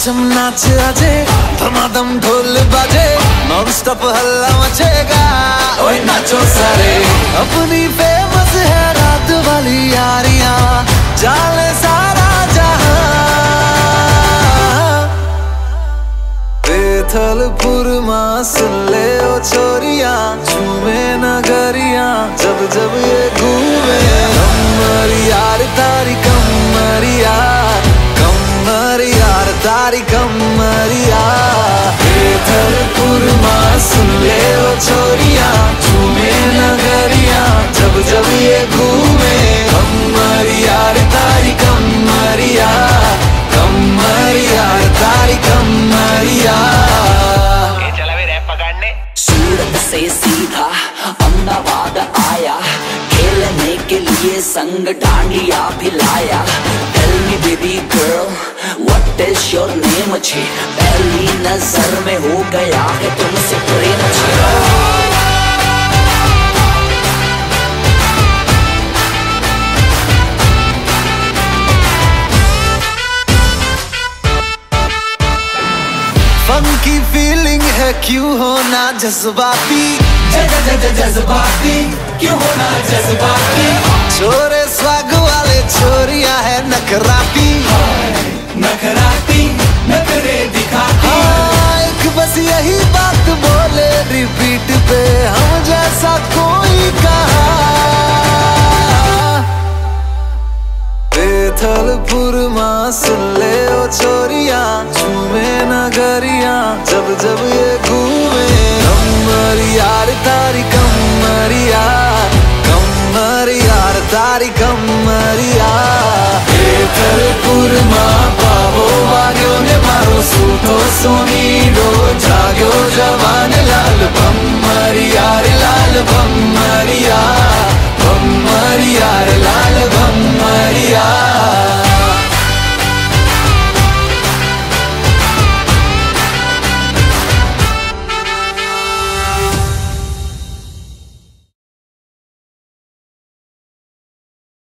चम नाच आजे, धमाधम ढोल बाजे, नॉन स्टॉप हल्ला मचेगा। ओए नाचो सारे, अपनी फेमस है रात वाली यारियां, जाले सारा जहां। बेथलपुर मां सुन ले ओ छोरियां, झूमे नगरियां जब जब ये घूमे। कमर यार तारी कमर यार, कमर यार तारी कमर यार। बेथलपुर मां सुन ले ओ छोरियां, झूमे नगरियां जब जब ये घूमे। कमर यार तारी कमर यार, कमर यार तारी कमर यार। चला वे रैप पकड़ने। सूरत से सीधा अहमदाबाद आया, खेलने के लिए संग डांडिया भी लाया। Tell me baby girl, what is your name? अच्छी पहली नजर में हो गया है तुमसे प्रेम। फंकी फीलिंग है क्यों होना जज्बाती, जज्बाती क्यों होना जज्बाती। छोरे स्वाग वाले छोरियां है नखराती, नखराती नखरे दिखाती। हाँ, एक बस यही बात बोले रिपीट पे, हम जैसा कोई कहा। बेथलपुर मां सुन ले ओ छोरियां, झूमे नगरियां जब जब ये घूमे। कमर यार तारी कमर यार, कमर यार तारी कमर यार। बेथलपुर मां पावो वाग्यो ने मारो सूठो सोनी रोज।